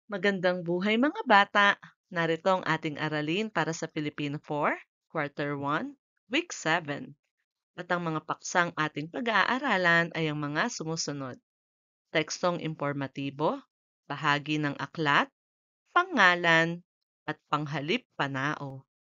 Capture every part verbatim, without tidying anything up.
Magandang buhay mga bata! Narito ang ating aralin para sa Filipino four, Quarter one, Week seven. At ang mga paksang ating pag-aaralan ay ang mga sumusunod. Tekstong impormatibo, bahagi ng aklat, pangalan, at panghalip panao.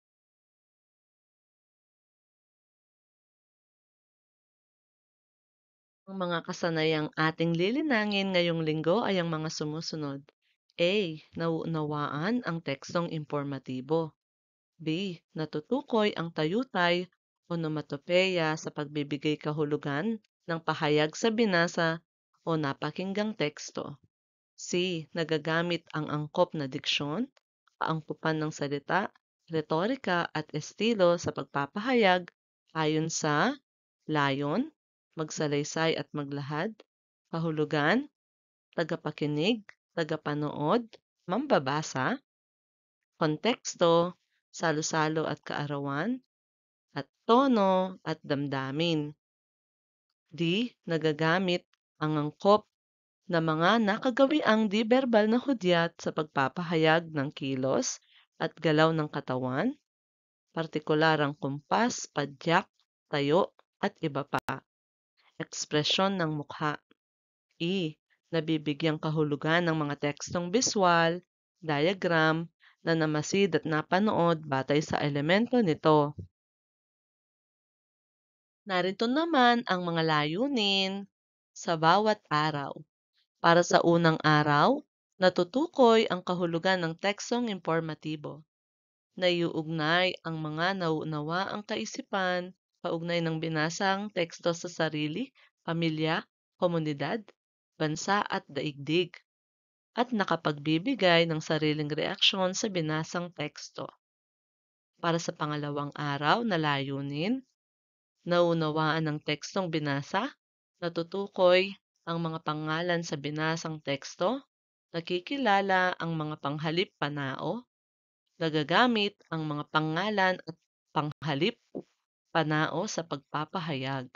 Ang mga kasanayang ating lilinangin ngayong linggo ay ang mga sumusunod. A. Nauunawaan ang tekstong impormatibo. B. Natutukoy ang tayutay onomatopeya sa pagbibigay kahulugan ng pahayag sa binasa o napakinggang teksto. C. Nagagamit ang angkop na diksyon, kaangkupan ng salita, retorika at estilo sa pagpapahayag ayon sa layon, magsalaysay at maglahad, kahulugan, tagapakinig, tagapanood, mambabasa, konteksto, salo-salo at kaarawan, at tono at damdamin. D. Nagagamit ang angkop na mga nakagawiang di-verbal na hudyat sa pagpapahayag ng kilos at galaw ng katawan, partikular ang kumpas, padyak, tayo, at iba pa. Ekspresyon ng mukha. E. Nabibigyang kahulugan ng mga tekstong biswal, diagram, na namasid at napanood batay sa elemento nito. Narito naman ang mga layunin sa bawat araw. Para sa unang araw, natutukoy ang kahulugan ng tekstong impormatibo. Naiuugnay ang mga nauunawa ang kaisipan kaugnay ng binasang teksto sa sarili, pamilya, komunidad, bansa at daigdig, at nakapagbibigay ng sariling reaksyon sa binasang teksto. Para sa pangalawang araw na layunin, naunawaan ng tekstong binasa, natutukoy ang mga pangalan sa binasang teksto, nakikilala ang mga panghalip panao, nagagamit ang mga pangalan at panghalip panao sa pagpapahayag.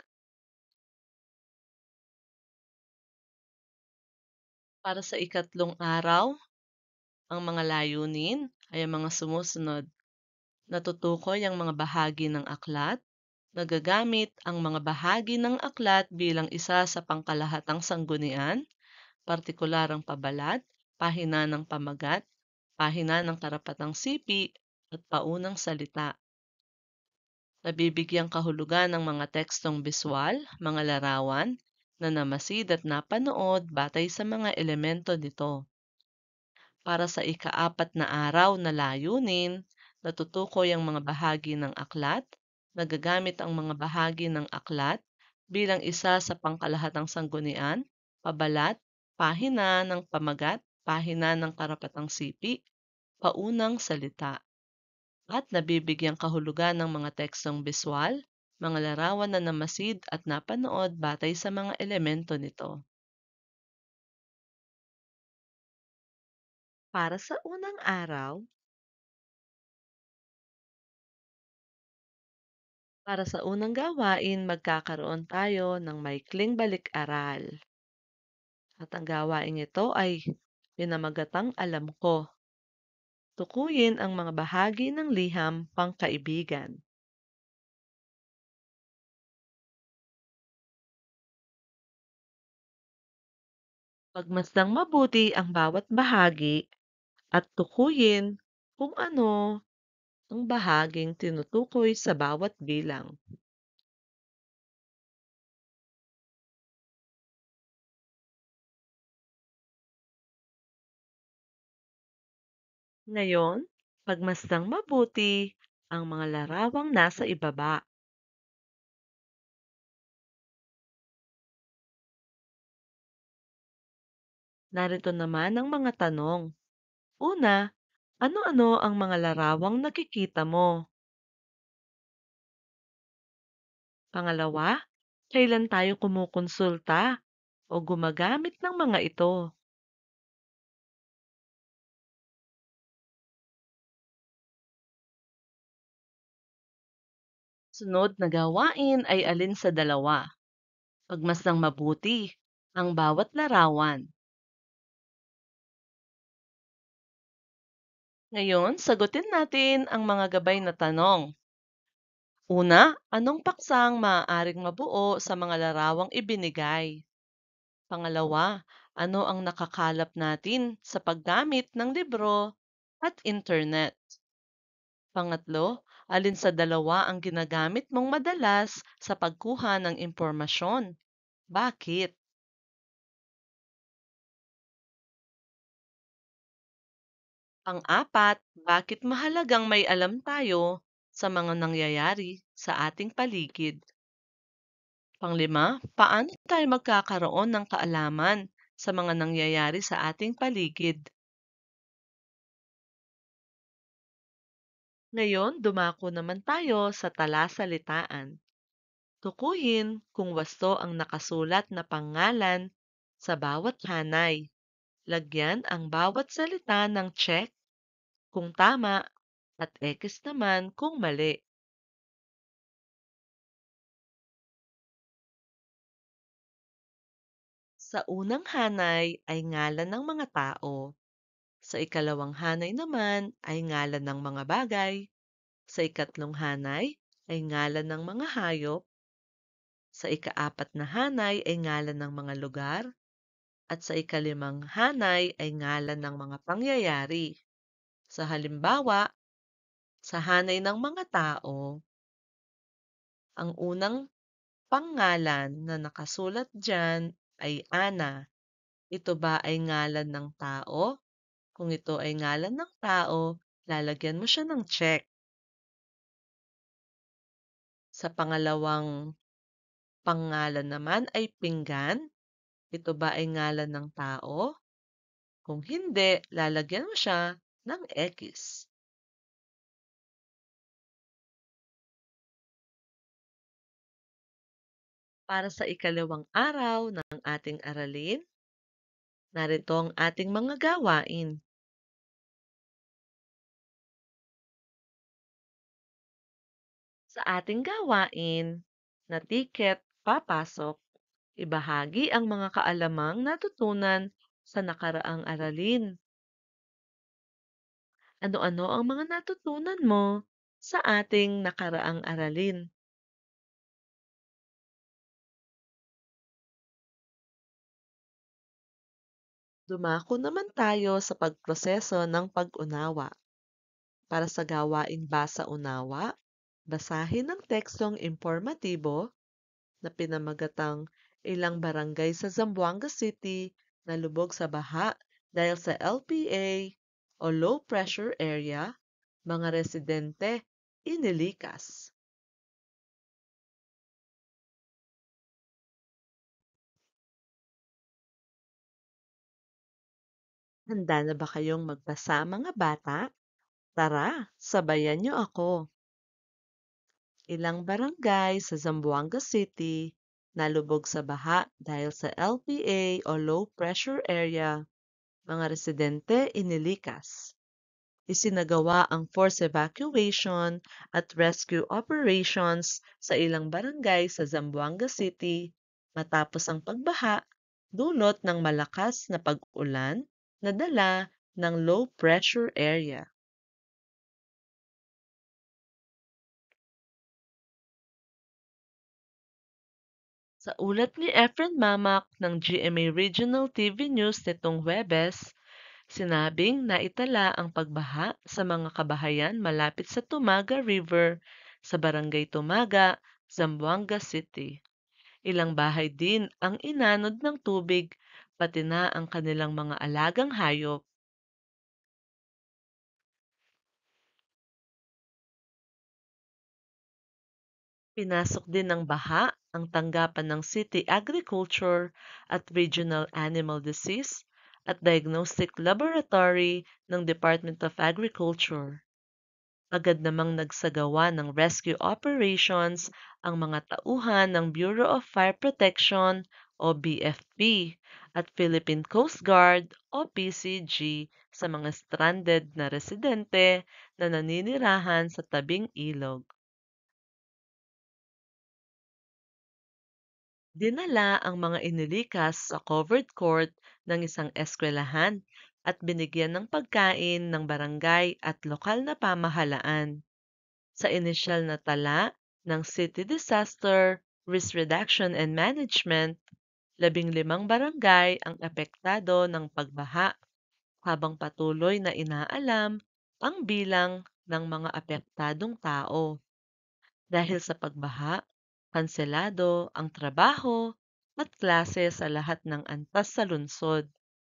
Para sa ikatlong araw, ang mga layunin ay ang mga sumusunod. Natutukoy ang mga bahagi ng aklat, nagagamit ang mga bahagi ng aklat bilang isa sa pangkalahatang sanggunian, partikular ang pabalat, pahina ng pamagat, pahina ng karapatang sipi, at paunang salita. Nabibigyang kahulugan ng mga tekstong biswal, mga larawan, na namasid at napanood batay sa mga elemento nito. Para sa ikaapat na araw na layunin, natutukoy ang mga bahagi ng aklat, nagagamit ang mga bahagi ng aklat bilang isa sa pangkalahatang sanggunian, pabalat, pahina ng pamagat, pahina ng karapatang sipi, paunang salita, at nabibigyang kahulugan ng mga tekstong biswal, mga larawan na namasid at napanood batay sa mga elemento nito. Para sa unang araw, para sa unang gawain, magkakaroon tayo ng maikling balik-aral. At ang gawaing ito ay pinamagatang alam ko. Tukuyin ang mga bahagi ng liham pangkaibigan. Pagmasdang mabuti ang bawat bahagi at tukuyin kung ano ang bahaging tinutukoy sa bawat bilang. Ngayon, pagmasdang mabuti ang mga larawang nasa ibaba. Narito naman ang mga tanong. Una, ano-ano ang mga larawang nakikita mo? Pangalawa, kailan tayo kumukonsulta o gumagamit ng mga ito? Sunod na gawain ay alin sa dalawa? Pagmasdang mabuti ang bawat larawan. Ngayon, sagutin natin ang mga gabay na tanong. Una, anong paksang maaaring mabuo sa mga larawang ibinigay? Pangalawa, ano ang nakakalap natin sa paggamit ng libro at internet? Pangatlo, alin sa dalawa ang ginagamit mong madalas sa pagkuha ng impormasyon? Bakit? Pang-apat, bakit mahalagang may alam tayo sa mga nangyayari sa ating paligid? Panglima, paano tayo magkakaroon ng kaalaman sa mga nangyayari sa ating paligid? Ngayon, dumako naman tayo sa talasalitaan. Tukuyin kung wasto ang nakasulat na pangalan sa bawat hanay. Lagyan ang bawat salita ng check kung tama at X naman kung mali. Sa unang hanay ay ngalan ng mga tao. Sa ikalawang hanay naman ay ngalan ng mga bagay. Sa ikatlong hanay ay ngalan ng mga hayop. Sa ikaapat na hanay ay ngalan ng mga lugar. At sa ikalimang hanay ay ngalan ng mga pangyayari. Sa halimbawa, sa hanay ng mga tao, ang unang pangalan na nakasulat diyan ay Ana. Ito ba ay ngalan ng tao? Kung ito ay ngalan ng tao, lalagyan mo siya ng check. Sa pangalawang pangalan naman ay Pinggan. Ito ba ay ngalan ng tao? Kung hindi, lalagyan mo siya ng X. Para sa ikalawang araw ng ating aralin, narito ang ating mga gawain. Sa ating gawain na tiket papasok, ibahagi ang mga kaalamang natutunan sa nakaraang aralin. Ano-ano ang mga natutunan mo sa ating nakaraang aralin? Dumako naman tayo sa pagproseso ng pag-unawa. Para sa gawaing basa-unawa, basahin ang tekstong impormatibo na pinamagatang ilang barangay sa Zamboanga City na lubog sa baha dahil sa L P A o low pressure area, mga residente inilikas. Handa na ba kayong magbasa mga bata? Tara, sabayan niyo ako. Ilang barangay sa Zamboanga City nalubog sa baha dahil sa L P A o low pressure area, mga residente inilikas. Isinagawa ang forced evacuation at rescue operations sa ilang barangay sa Zamboanga City matapos ang pagbaha dulot ng malakas na pag-ulan na dala ng low pressure area. Sa ulat ni Efren Mamak ng G M A Regional T V News nitong Huwebes, sinabing naitala ang pagbaha sa mga kabahayan malapit sa Tumaga River sa Barangay Tumaga, Zamboanga City. Ilang bahay din ang inanod ng tubig pati na ang kanilang mga alagang hayop. Pinasok din ng baha ang tanggapan ng City Agriculture at Regional Animal Disease at Diagnostic Laboratory ng Department of Agriculture. Agad namang nagsagawa ng rescue operations ang mga tauhan ng Bureau of Fire Protection o B F P at Philippine Coast Guard o P C G sa mga stranded na residente na naninirahan sa tabing ilog. Dinala ang mga inilikas sa covered court ng isang eskwelahan at binigyan ng pagkain ng barangay at lokal na pamahalaan. Sa inisyal na tala ng City Disaster Risk Reduction and Management, labing limang barangay ang apektado ng pagbaha habang patuloy na inaalam ang bilang ng mga apektadong tao. Dahil sa pagbaha, kanselado ang trabaho at klase sa lahat ng antas sa lungsod.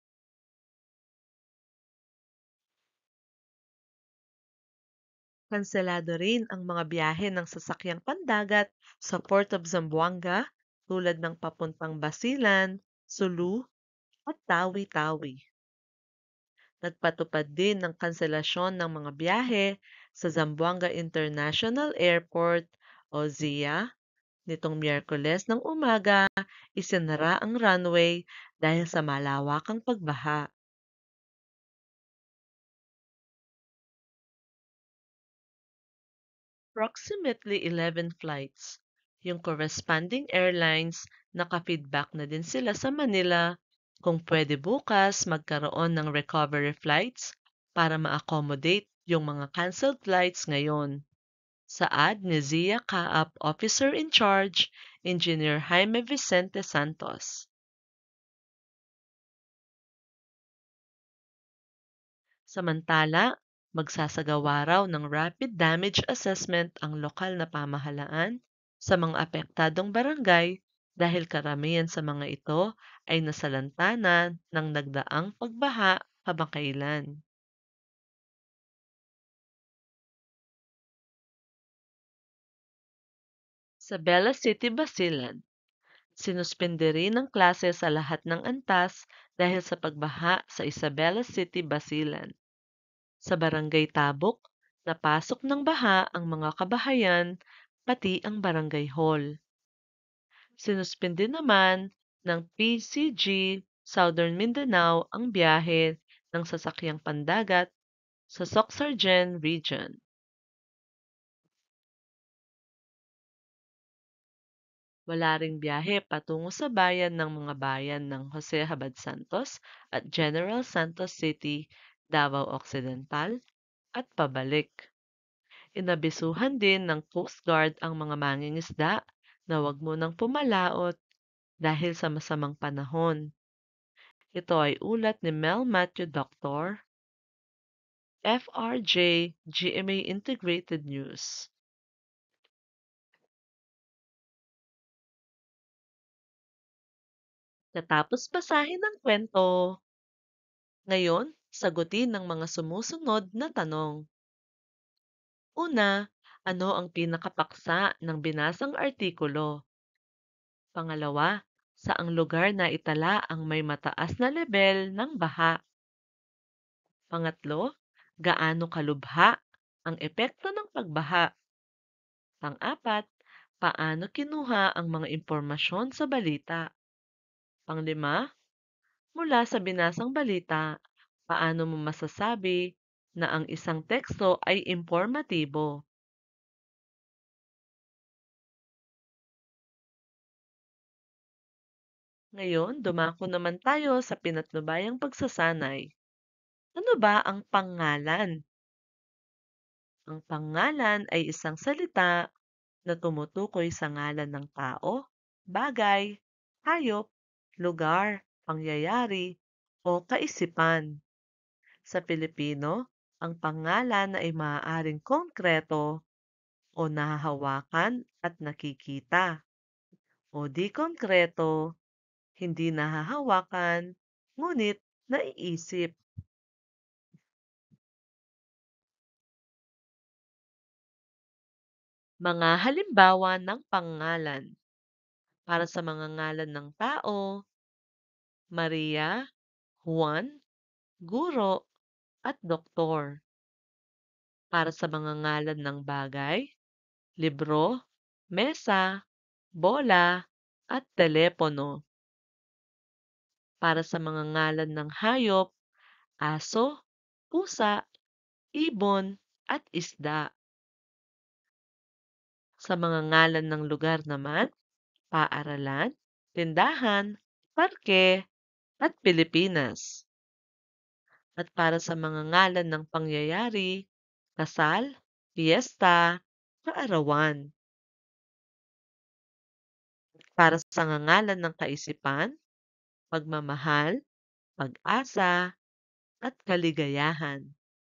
Kanselado rin ang mga biyahe ng sasakyang pandagat sa Port of Zamboanga tulad ng papuntang Basilan, Sulu at Tawi-Tawi. Nagpatupad din ng kanselasyon ng mga biyahe sa Zamboanga International Airport o Z I A. Nitong Miyerkules ng umaga, isinara ang runway dahil sa malawakang pagbaha. Approximately eleven flights. Yung corresponding airlines, naka-feedback na din sila sa Manila kung pwede bukas magkaroon ng recovery flights para ma-accommodate yung mga canceled flights ngayon. Saad ni Z I A Kaap Officer in Charge, Engineer Jaime Vicente Santos. Samantala, magsasagawa raw ng rapid damage assessment ang lokal na pamahalaan sa mga apektadong barangay dahil karamihan sa mga ito ay nasalantana ng nagdaang pagbaha kamakailan. Sa Bella City, Basilan, sinuspende rin ang klase sa lahat ng antas dahil sa pagbaha sa Isabela City, Basilan. Sa Barangay Tabok, napasok ng baha ang mga kabahayan pati ang barangay hall. Sinuspende naman ng P C G Southern Mindanao ang biyahe ng sasakyang pandagat sa Soxargen Region. Wala ring biyahe patungo sa bayan ng mga bayan ng Jose Habad Santos at General Santos City, Davao Occidental at pabalik. Inabisuhan din ng Coast Guard ang mga mangingisda na huwag munang pumalaot dahil sa masamang panahon. Ito ay ulat ni Mel Matthew Doctor, F R J G M A Integrated News. Natapos basahin ang kwento, ngayon sagutin ng mga sumusunod na tanong. Una, ano ang pinakapaksa ng binasang artikulo? Pangalawa, saang lugar na itala ang may mataas na lebel ng baha? Pangatlo, gaano kalubha ang epekto ng pagbaha? Pang-apat, paano kinuha ang mga impormasyon sa balita? Panglima, mula sa binasang balita, paano mo masasabi na ang isang teksto ay impormatibo? Ngayon, dumako naman tayo sa pinatnubayang pagsasanay. Ano ba ang pangalan? Ang pangalan ay isang salita na tumutukoy sa ngalan ng tao, bagay, hayop, lugar, pangyayari, o kaisipan. Sa Pilipino, ang pangalan ay maaaring konkreto o nahahawakan at nakikita, o di konkreto, hindi nahahawakan, ngunit naiisip. Mga halimbawa ng pangalan para sa mga ngalan ng tao, Maria, Juan, guro, at doktor. Para sa mga ngalan ng bagay, libro, mesa, bola, at telepono. Para sa mga ngalan ng hayop, aso, pusa, ibon, at isda. Sa mga ngalan ng lugar naman, paaralan, tindahan, parke, at Pilipinas. At para sa mga ngalan ng pangyayari, kasal, piyesta, kaarawan. Para sa ngangalan ng kaisipan, pagmamahal, pag-asa, at kaligayahan.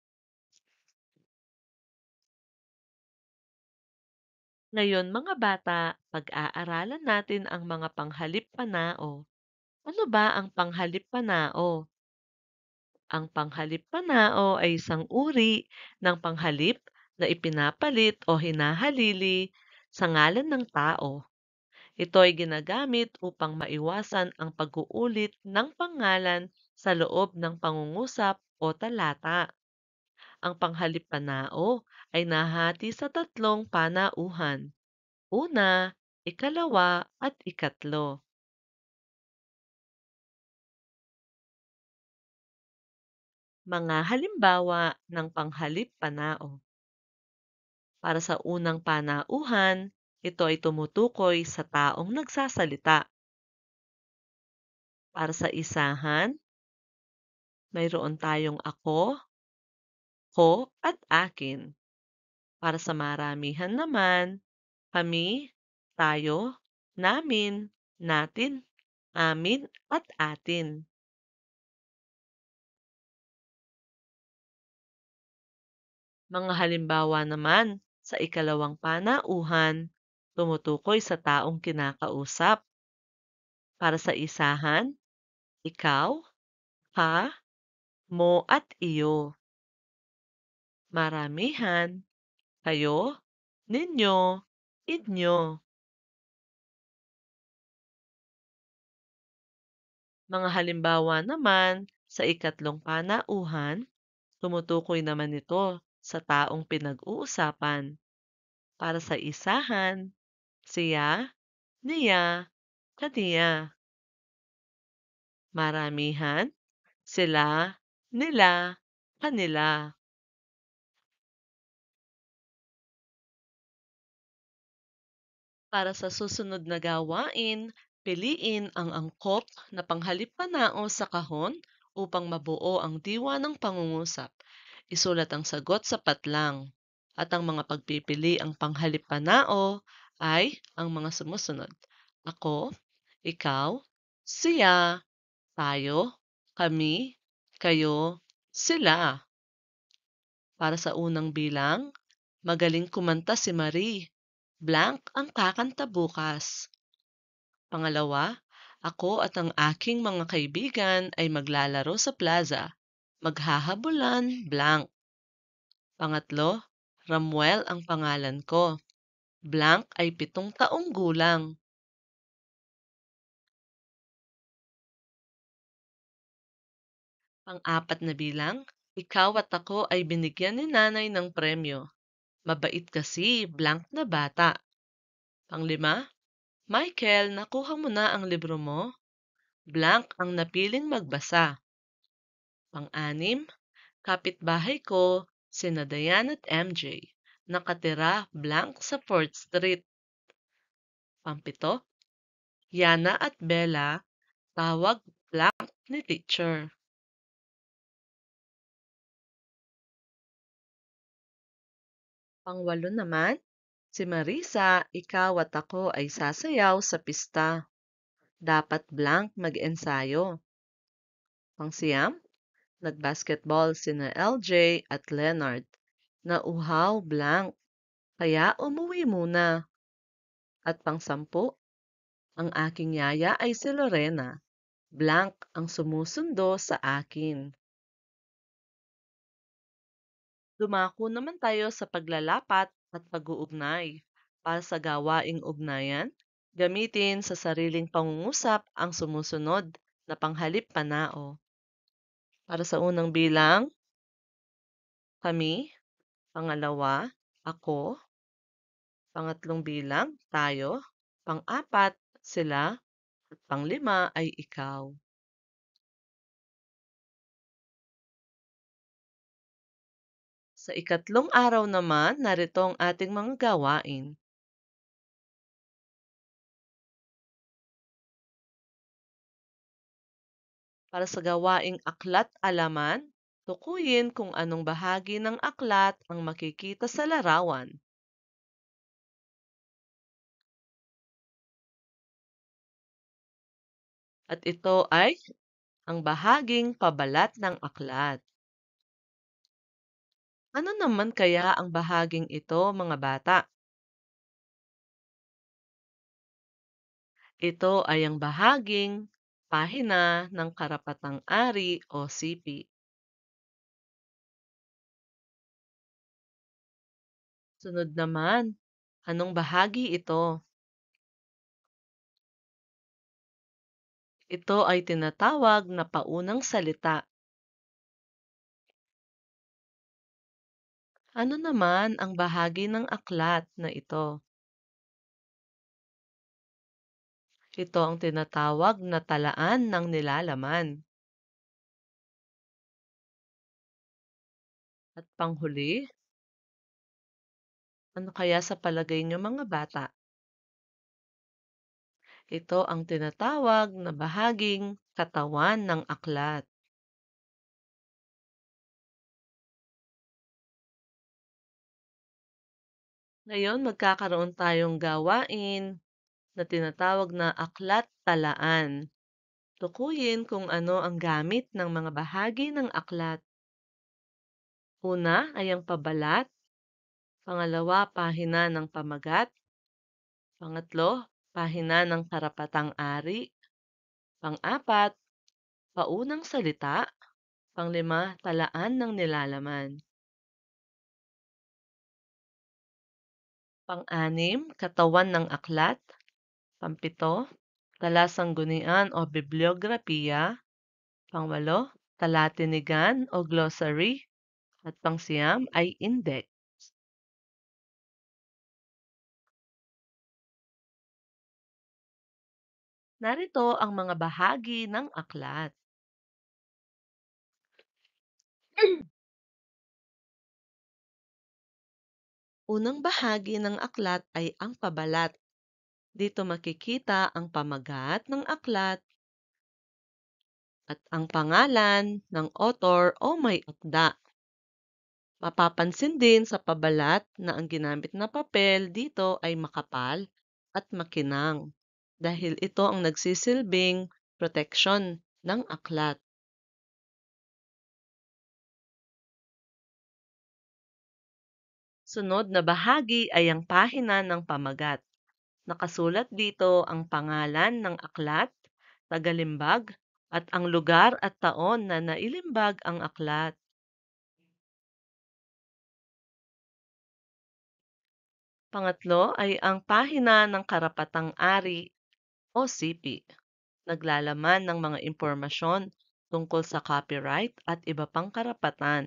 Ngayon mga bata, pag-aaralan natin ang mga panghalip-panao. Ano ba ang panghalip-panao? Ang panghalip-panao ay isang uri ng panghalip na ipinapalit o hinahalili sa ngalan ng tao. Ito ay ginagamit upang maiwasan ang pag-uulit ng pangalan sa loob ng pangungusap o talata. Ang panghalip-panao ay nahati sa tatlong panauhan. Una, ikalawa, at ikatlo. Mga halimbawa ng panghalip-panao. Para sa unang panauhan, ito ay tumutukoy sa taong nagsasalita. Para sa isahan, mayroon tayong ako, ko, at akin. Para sa maramihan naman, kami, tayo, namin, natin, amin, at atin. Mga halimbawa naman sa ikalawang panauhan, tumutukoy sa taong kinakausap. Para sa isahan, ikaw, ka, mo at iyo. Maramihan, kayo, ninyo, inyo. Mga halimbawa naman sa ikatlong panauhan, tumutukoy naman ito sa taong pinag-uusapan. Para sa isahan, siya, niya, kaniya. Maramihan, sila, nila, kanila. Para sa susunod na gawain, piliin ang angkop na panghalip-panao sa kahon upang mabuo ang diwa ng pangungusap. Isulat ang sagot sa patlang. At ang mga pagpipili ang panghalip-panao ay ang mga sumusunod. Ako, ikaw, siya, tayo, kami, kayo, sila. Para sa unang bilang, magaling kumanta si Marie. Blank ang kakanta bukas. Pangalawa, ako at ang aking mga kaibigan ay maglalaro sa plaza. Maghahabulan, blank. Pangatlo, Ramuel ang pangalan ko. Blank ay pitong taong gulang. Pang-apat na bilang, ikaw at ako ay binigyan ni nanay ng premyo. Mabait kasi, blank na bata. Panglima, Michael, nakuha mo na ang libro mo? Blank ang napiling magbasa. Pang-anim, kapitbahay ko, sina Dayan at M J. Nakatira blank sa fourth Street. Pampito, Yana at Bella, tawag blank ni teacher. Pangwalo naman, si Marisa, ikaw at ako ay sasayaw sa pista. Dapat blank mag-ensayo. Pangsiyam, nag-basketball sina L J at Leonard. Nauhaw blank, kaya umuwi muna. At pangsampu, ang aking yaya ay si Lorena. Blank ang sumusundo sa akin. Dumako naman tayo sa paglalapat at pag-uugnay. Para sa gawaing ugnayan, gamitin sa sariling pangungusap ang sumusunod na panghalip-panao. Para sa unang bilang, kami. Pangalawa, ako. Pangatlong bilang, tayo. Pang-apat, sila. At panglima ay ikaw. Sa ikatlong araw naman, narito ang ating mga gawain. Para sa gawaing aklat-alaman, tukuyin kung anong bahagi ng aklat ang makikita sa larawan. At ito ay ang bahaging pabalat ng aklat. Ano naman kaya ang bahaging ito, mga bata? Ito ay ang bahaging pahina ng karapatang-ari o sipi. Sunod naman, anong bahagi ito? Ito ay tinatawag na paunang salita. Ano naman ang bahagi ng aklat na ito? Ito ang tinatawag na talaan ng nilalaman. At panghuli, ano kaya sa palagay niyo, mga bata? Ito ang tinatawag na bahaging katawan ng aklat. Ngayon, magkakaroon tayong gawain na tinatawag na aklat-talaan. Tukuyin kung ano ang gamit ng mga bahagi ng aklat. Una ay ang pabalat, pangalawa, pahina ng pamagat, pangatlo, pahina ng karapatang-ari, pang-apat, paunang salita, panglima, talaan ng nilalaman. Pang-anim, katawan ng aklat, pang-pito, talasanggunian o bibliograpiya, pang-walo, talatinigan o glossary, at pang-siyam ay index. Narito ang mga bahagi ng aklat. Unang bahagi ng aklat ay ang pabalat. Dito makikita ang pamagat ng aklat at ang pangalan ng author o may akda. Mapapansin din sa pabalat na ang ginamit na papel dito ay makapal at makinang dahil ito ang nagsisilbing proteksyon ng aklat. Sunod na bahagi ay ang pahina ng pamagat. Nakasulat dito ang pangalan ng aklat, tagalimbag, at ang lugar at taon na nailimbag ang aklat. Pangatlo ay ang pahina ng karapatang-ari o sipi. Naglalaman ng mga impormasyon tungkol sa copyright at iba pang karapatan.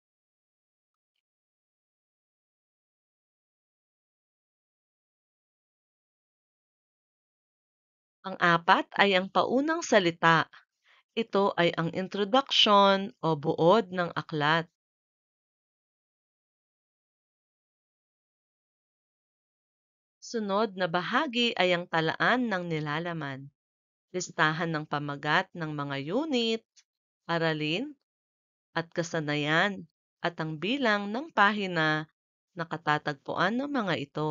Ang apat ay ang paunang salita. Ito ay ang introduction o buod ng aklat. Sunod na bahagi ay ang talaan ng nilalaman. Listahan ng pamagat ng mga unit, aralin, at kasanayan, at ang bilang ng pahina na katatagpuan ng mga ito.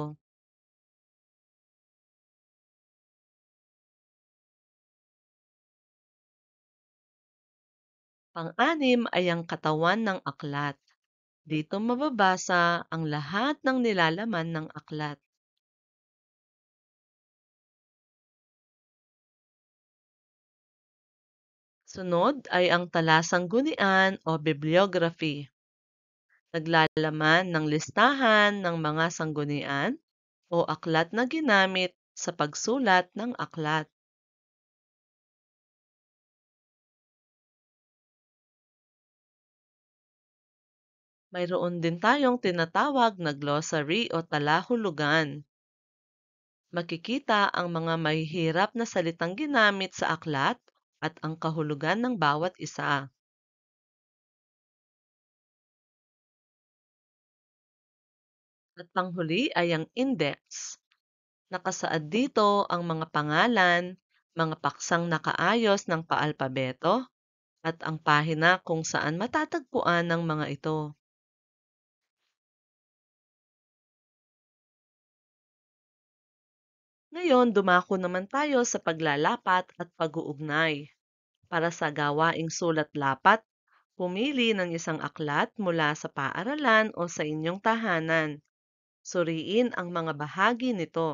Pang-anim ay ang katawan ng aklat. Dito mababasa ang lahat ng nilalaman ng aklat. Sunod ay ang talasang gunian o bibliography. Naglalaman ng listahan ng mga sanggunian o aklat na ginamit sa pagsulat ng aklat. Mayroon din tayong tinatawag na glossary o talahulugan. Makikita ang mga mahihirap na salitang ginamit sa aklat at ang kahulugan ng bawat isa. At panghuli ay ang index. Nakasaad dito ang mga pangalan, mga paksang nakaayos ng paalpabeto, at ang pahina kung saan matatagpuan ang mga ito. Ngayon, dumako naman tayo sa paglalapat at pag-uugnay. Para sa gawaing sulat-lapat, pumili ng isang aklat mula sa paaralan o sa inyong tahanan. Suriin ang mga bahagi nito.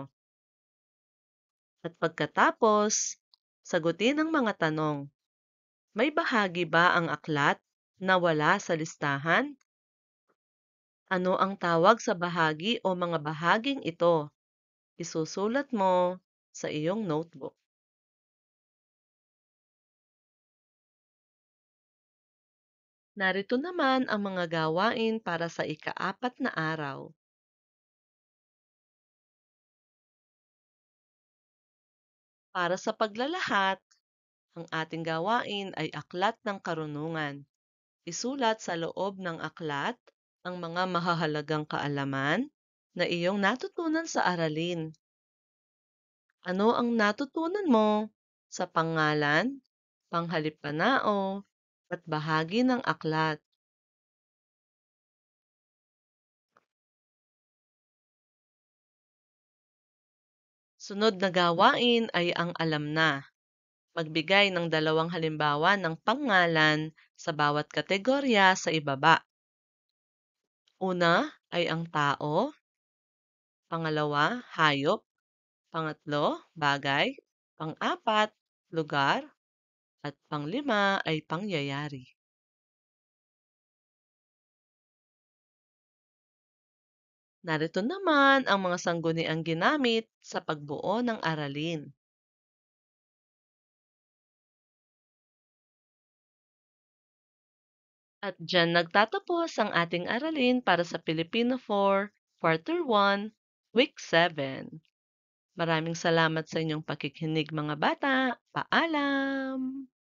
At pagkatapos, sagutin ang mga tanong. May bahagi ba ang aklat na wala sa listahan? Ano ang tawag sa bahagi o mga bahaging ito? Isusulat mo sa iyong notebook. Narito naman ang mga gawain para sa ikaapat na araw. Para sa paglalahat, ang ating gawain ay aklat ng karunungan. Isulat sa loob ng aklat ang mga mahahalagang kaalaman na iyong natutunan sa aralin. Ano ang natutunan mo sa pangalan, panghalippanao, at bahagi ng aklat? Sunod na gawain ay ang alam na. Magbigay ng dalawang halimbawa ng pangalan sa bawat kategorya sa ibaba. Una ay ang tao, pangalawa, hayop, pangatlo, bagay, pang-apat, lugar, at panglima ay pangyayari. Narito naman ang mga sangguniang ginamit sa pagbuo ng aralin. At diyan nagtatapos ang ating aralin para sa Filipino four, Quarter one, Week seven. Maraming salamat sa inyong pakikinig mga bata. Paalam!